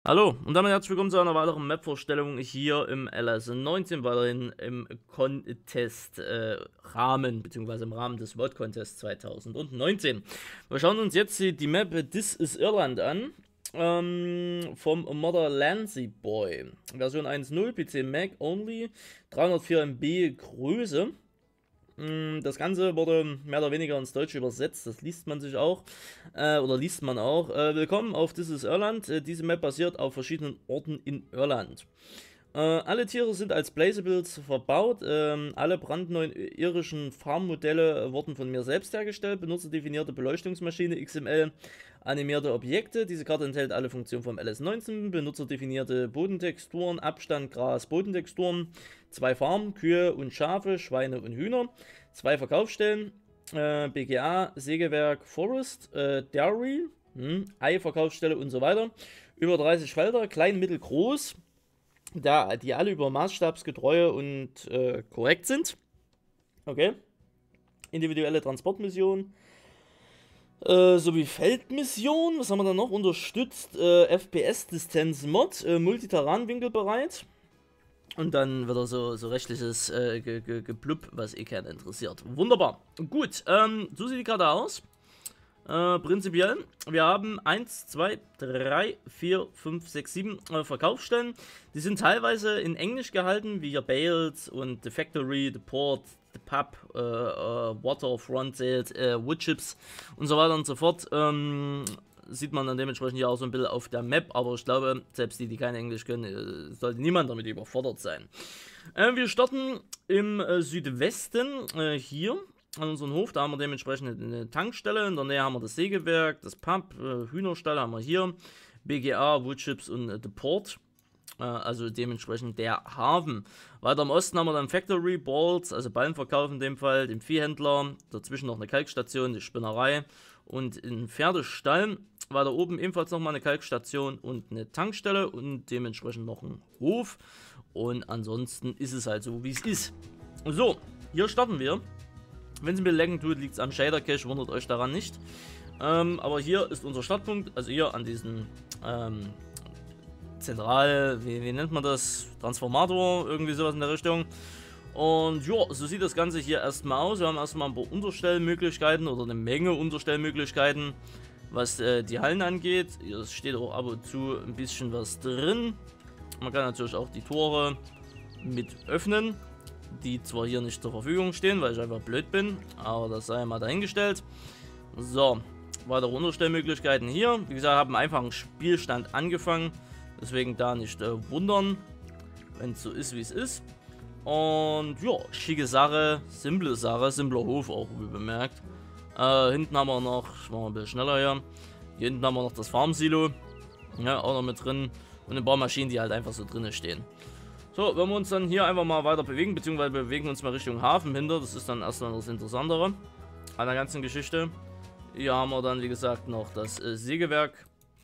Hallo und damit herzlich willkommen zu einer weiteren Map-Vorstellung hier im LS19, weiterhin im Contest-Rahmen, beziehungsweise im Rahmen des World Contest 2019. Wir schauen uns jetzt die Map This is Irland an, vom Modder Lancy Boy. Version 1.0, PC Mac only, 304 MB Größe. Das Ganze wurde mehr oder weniger ins Deutsche übersetzt, das liest man sich auch, oder liest man auch. Willkommen auf This is Irland. Diese Map basiert auf verschiedenen Orten in Irland. Alle Tiere sind als Placeables verbaut. Alle brandneuen irischen Farmmodelle wurden von mir selbst hergestellt. Benutzerdefinierte Beleuchtungsmaschine XML, animierte Objekte. Diese Karte enthält alle Funktionen vom LS19. Benutzerdefinierte Bodentexturen, Abstand, Gras, Bodentexturen. 2 Farmen, Kühe und Schafe, Schweine und Hühner. 2 Verkaufsstellen, BGA, Sägewerk, Forest, Dairy, Ei-Verkaufsstelle und so weiter. Über 30 Felder, klein, mittel, groß. Da die alle über maßstabsgetreue und korrekt sind. Okay. Individuelle Transportmission. Sowie Feldmission. Was haben wir da noch? Unterstützt FPS-Distanz Mod. Multiterranwinkel bereit. Und dann wieder so rechtliches Geblub, was eh keinen interessiert. Wunderbar. Gut. So sieht die Karte aus. Prinzipiell, wir haben 1, 2, 3, 4, 5, 6, 7 Verkaufsstellen. Die sind teilweise in Englisch gehalten, wie hier Bales und The Factory, The Port, The Pub, Water, Front Sales, Wood Chips und so weiter und so fort. Sieht man dann dementsprechend hier auch so ein bisschen auf der Map, aber ich glaube, selbst die kein Englisch können, sollte niemand damit überfordert sein. Wir starten im Südwesten, hier an unserem Hof. Da haben wir dementsprechend eine Tankstelle, in der Nähe haben wir das Sägewerk, das Pub, Hühnerstall haben wir hier, BGA, Woodchips und The Port, also dementsprechend der Hafen. Weiter im Osten haben wir dann Factory, Balls, also Ballenverkauf in dem Fall, den Viehhändler, dazwischen noch eine Kalkstation, die Spinnerei und ein Pferdestall. Weiter oben ebenfalls nochmal eine Kalkstation und eine Tankstelle und dementsprechend noch ein Hof. Und ansonsten ist es halt so, wie es ist. So, hier starten wir. Wenn es ein bisschen laggen tut, liegt es am Shader Cache, wundert euch daran nicht. Aber hier ist unser Startpunkt, also hier an diesem wie nennt man das? Transformator, irgendwie sowas in der Richtung. Und ja, so sieht das Ganze hier erstmal aus. Wir haben erstmal ein paar Unterstellmöglichkeiten oder eine Menge Unterstellmöglichkeiten, was die Hallen angeht. Hier steht auch ab und zu ein bisschen was drin. Man kann natürlich auch die Tore mit öffnen, die zwar hier nicht zur Verfügung stehen, weil ich einfach blöd bin, aber das sei mal dahingestellt. So, weitere Unterstellmöglichkeiten hier. Wie gesagt, haben einfach einen Spielstand angefangen, deswegen da nicht wundern, wenn es so ist, wie es ist. Und ja, schicke Sache, simpler Hof auch, wie bemerkt. Hinten haben wir noch, ich mache mal ein bisschen schneller hier hinten haben wir noch das Farmsilo, ja, auch noch mit drin und ein paar Maschinen, die halt einfach so drin stehen. So, wenn wir uns dann hier einfach mal weiter bewegen, beziehungsweise bewegen uns mal Richtung Hafen hinter, das ist dann erstmal das Interessantere an der ganzen Geschichte. Hier haben wir dann, wie gesagt, noch das Sägewerk,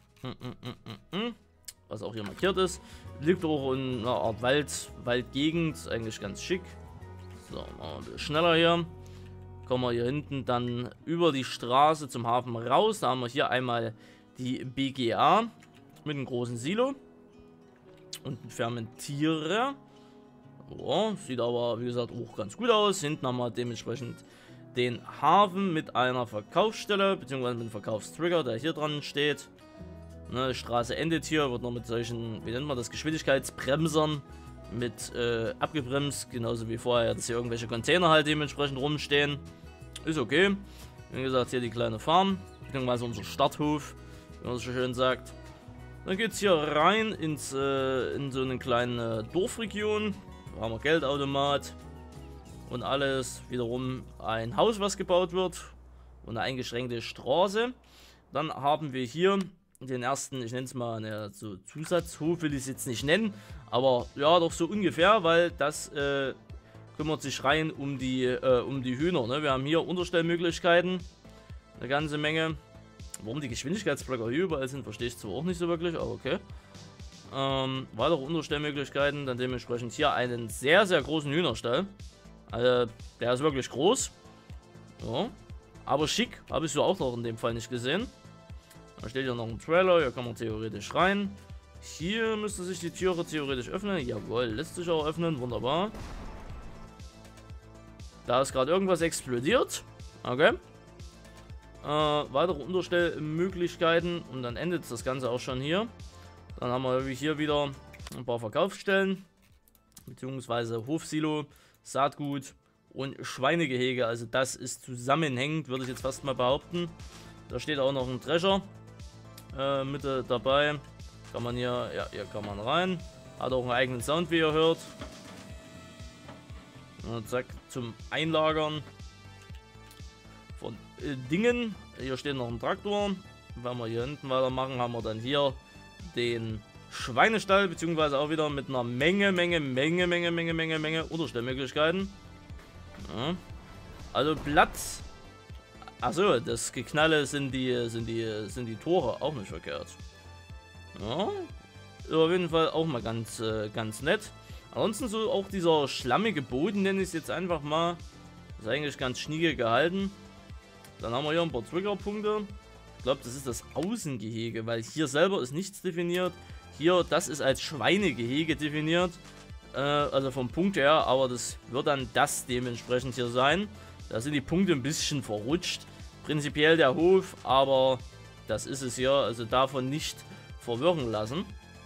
was auch hier markiert ist. Liegt auch in einer Art Waldgegend, eigentlich ganz schick. So, machen wir ein bisschen schneller hier. Kommen wir hier hinten dann über die Straße zum Hafen raus. Da haben wir hier einmal die BGA mit einem großen Silo und ein Fermentierer. Oh, sieht aber, wie gesagt, auch ganz gut aus. Hinten haben wir dementsprechend den Hafen mit einer Verkaufsstelle, beziehungsweise mit einem Verkaufstrigger, der hier dran steht. Ne, die Straße endet hier, wird noch mit solchen, wie nennt man das, Geschwindigkeitsbremsern mit abgebremst, genauso wie vorher, dass hier irgendwelche Container halt dementsprechend rumstehen. Ist okay. Wie gesagt, hier die kleine Farm, beziehungsweise unser Starthof, wie man so schön sagt. Dann geht es hier rein in so eine kleine Dorfregion. Da haben wir Geldautomat und alles. Wiederum ein Haus, was gebaut wird und eine eingeschränkte Straße. Dann haben wir hier den ersten, ich nenne es mal, so Zusatzhof will ich es jetzt nicht nennen, aber ja, doch so ungefähr, weil das kümmert sich rein um die Hühner. Ne? Wir haben hier Unterstellmöglichkeiten, eine ganze Menge. Warum die Geschwindigkeitsblocker hier überall sind, verstehe ich zwar auch nicht so wirklich, aber okay. Weitere Unterstellmöglichkeiten, dann dementsprechend hier einen sehr, sehr großen Hühnerstall. Also, der ist wirklich groß. Ja. Aber schick, habe ich so auch noch in dem Fall nicht gesehen. Da steht ja noch ein Trailer, hier kann man theoretisch rein. Hier müsste sich die Türe theoretisch öffnen. Jawohl, lässt sich auch öffnen. Wunderbar. Da ist gerade irgendwas explodiert. Okay. Weitere Unterstellmöglichkeiten. Und dann endet das Ganze auch schon hier. Dann haben wir hier wieder ein paar Verkaufsstellen. Beziehungsweise Hofsilo, Saatgut und Schweinegehege. Also das ist zusammenhängend, würde ich jetzt fast mal behaupten. Da steht auch noch ein Drescher mit dabei. Kann man hier, ja, hier kann man rein. Hat auch einen eigenen Sound, wie ihr hört. Und zack, zum Einlagern von Dingen. Hier steht noch ein Traktor. Wenn wir hier hinten weitermachen, haben wir dann hier den Schweinestall, beziehungsweise auch wieder mit einer Menge Unterstellmöglichkeiten. Ja. Also Platz. Achso, das Geknalle sind die Tore, auch nicht verkehrt. Ja, ist auf jeden Fall auch mal ganz nett. Ansonsten so auch dieser schlammige Boden, nenne ich es jetzt einfach mal. Ist eigentlich ganz schnieke gehalten. Dann haben wir hier ein paar Triggerpunkte. Ich glaube, das ist das Außengehege, weil hier selber ist nichts definiert. Hier, das ist als Schweinegehege definiert. Also vom Punkt her, aber das wird dann das dementsprechend hier sein. Da sind die Punkte ein bisschen verrutscht. Prinzipiell der Hof, aber das ist es hier. Also davon nicht verwirren lassen.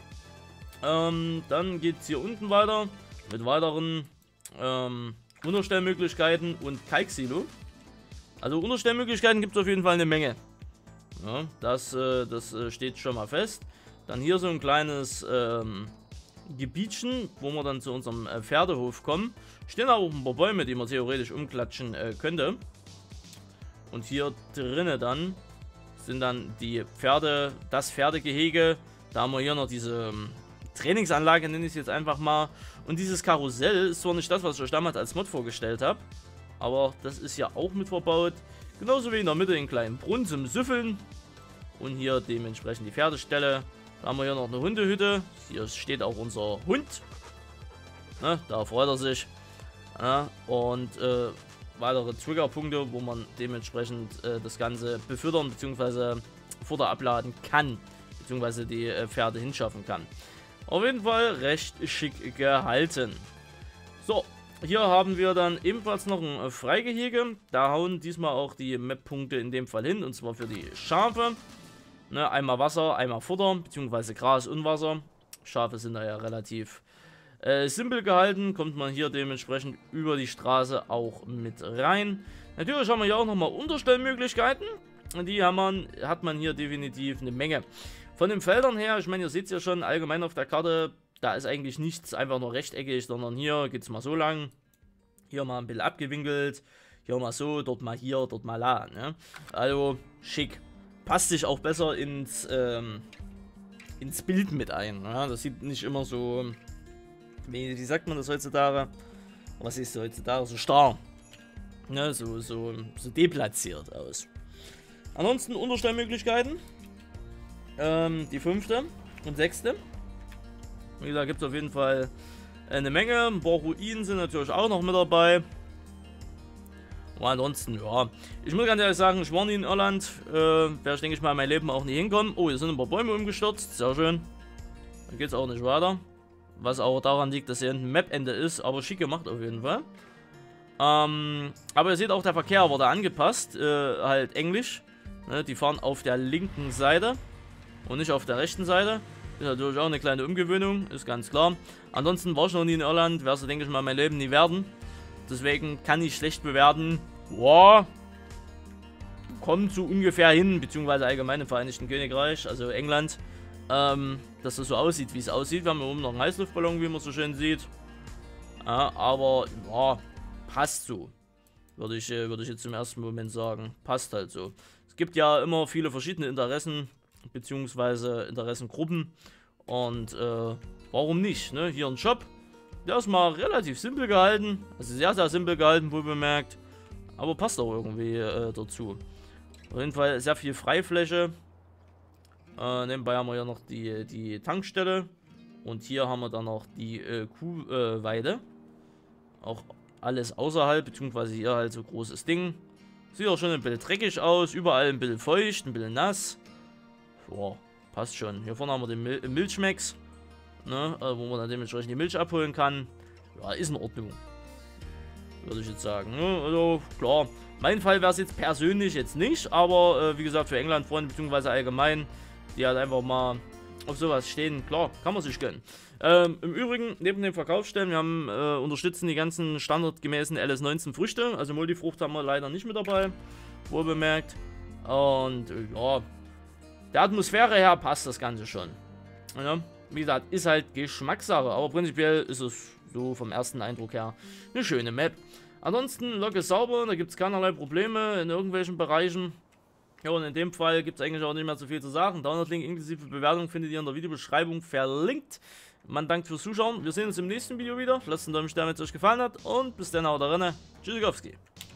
Dann geht es hier unten weiter mit weiteren Unterstellmöglichkeiten und Kalksilo. Also Unterstellmöglichkeiten gibt es auf jeden Fall eine Menge. Ja, das steht schon mal fest. Dann hier so ein kleines Gebietchen, wo wir dann zu unserem Pferdehof kommen. Stehen auch ein paar Bäume, die man theoretisch umklatschen könnte. Und hier drinnen dann sind dann die Pferde, das Pferdegehege. Da haben wir hier noch diese Trainingsanlage, nenne ich es jetzt einfach mal. Und dieses Karussell ist zwar nicht das, was ich euch damals als Mod vorgestellt habe, aber das ist ja auch mit verbaut. Genauso wie in der Mitte einen kleinen Brunnen zum Süffeln. Und hier dementsprechend die Pferdestelle. Da haben wir hier noch eine Hundehütte. Hier steht auch unser Hund. Ne, da freut er sich. Ja, und weitere Triggerpunkte, wo man dementsprechend das Ganze befüttern bzw. Futter abladen kann. Bzw. die Pferde hinschaffen kann. Auf jeden Fall recht schick gehalten. So, hier haben wir dann ebenfalls noch ein Freigehege. Da hauen diesmal auch die Map-Punkte in dem Fall hin. Und zwar für die Schafe. Ne, einmal Wasser, einmal Futter, beziehungsweise Gras und Wasser. Schafe sind da ja relativ simpel gehalten. Kommt man hier dementsprechend über die Straße auch mit rein. Natürlich haben wir hier auch nochmal Unterstellmöglichkeiten. Die hat man hier definitiv eine Menge. Von den Feldern her, ich meine, ihr seht es ja schon allgemein auf der Karte, da ist eigentlich nichts einfach nur rechteckig, sondern hier geht es mal so lang. Hier mal ein bisschen abgewinkelt. Hier mal so, dort mal hier, dort mal da. Ne? Also schick. Passt sich auch besser ins Bild mit ein. Ja? Das sieht nicht immer so, wie sagt man das heutzutage? Was ist heutzutage? So starr. Ne? So deplatziert aus. Ansonsten Unterstellmöglichkeiten. Die 5. und 6. Wie gesagt, gibt es auf jeden Fall eine Menge. Ein paar Ruinen sind natürlich auch noch mit dabei. Und ansonsten, ja. Ich muss ganz ehrlich sagen, ich war nie in Irland. Werde ich, denke ich mal, in mein Leben auch nie hinkommen. Oh, hier sind ein paar Bäume umgestürzt. Sehr schön. Da geht es auch nicht weiter. Was auch daran liegt, dass hier hinten ein Map-Ende ist. Aber schick gemacht auf jeden Fall. Aber ihr seht auch, der Verkehr wurde angepasst. Halt Englisch. Ne, die fahren auf der linken Seite. Und nicht auf der rechten Seite. Ist natürlich auch eine kleine Umgewöhnung, ist ganz klar. Ansonsten war ich noch nie in Irland, werde es, denke ich mal, mein Leben nie werden. Deswegen kann ich schlecht bewerten. Boah, kommt so ungefähr hin, beziehungsweise allgemein im Vereinigten Königreich, also England, dass das so aussieht, wie es aussieht. Wir haben hier oben noch einen Heißluftballon, wie man so schön sieht. Ja, aber ja, passt so. Würde ich jetzt im ersten Moment sagen. Passt halt so. Es gibt ja immer viele verschiedene Interessen, beziehungsweise Interessengruppen. Und warum nicht? Ne? Hier ein Shop. Der ist mal relativ simpel gehalten. Also sehr, sehr simpel gehalten, wohl bemerkt. Aber passt auch irgendwie dazu. Auf jeden Fall sehr viel Freifläche. Nebenbei haben wir ja noch die Tankstelle. Und hier haben wir dann noch die Kuhweide. Auch alles außerhalb, beziehungsweise hier halt so großes Ding. Sieht auch schon ein bisschen dreckig aus. Überall ein bisschen feucht, ein bisschen nass. Boah, passt schon. Hier vorne haben wir den Milchmax, ne, wo man dann dementsprechend die Milch abholen kann. Ja, ist in Ordnung. Würde ich jetzt sagen. Ne? Also, klar. Mein Fall wäre es jetzt persönlich jetzt nicht, aber wie gesagt, für England-Freunde bzw. allgemein, die halt einfach mal auf sowas stehen, klar, kann man sich gönnen. Im Übrigen, neben den Verkaufsstellen, wir haben unterstützen die ganzen standardgemäßen LS19 Früchte, also Multifrucht haben wir leider nicht mit dabei, wohl bemerkt. Und ja, der Atmosphäre her passt das Ganze schon. Ja, wie gesagt, ist halt Geschmackssache, aber prinzipiell ist es so vom ersten Eindruck her eine schöne Map. Ansonsten, Lok ist sauber, da gibt es keinerlei Probleme in irgendwelchen Bereichen. Ja, und in dem Fall gibt es eigentlich auch nicht mehr so viel zu sagen. Download-Link inklusive Bewertung findet ihr in der Videobeschreibung verlinkt. Man dankt fürs Zuschauen. Wir sehen uns im nächsten Video wieder. Lasst einen Daumen da, wenn es euch gefallen hat. Und bis dann, haut rein. Tschüssikowski.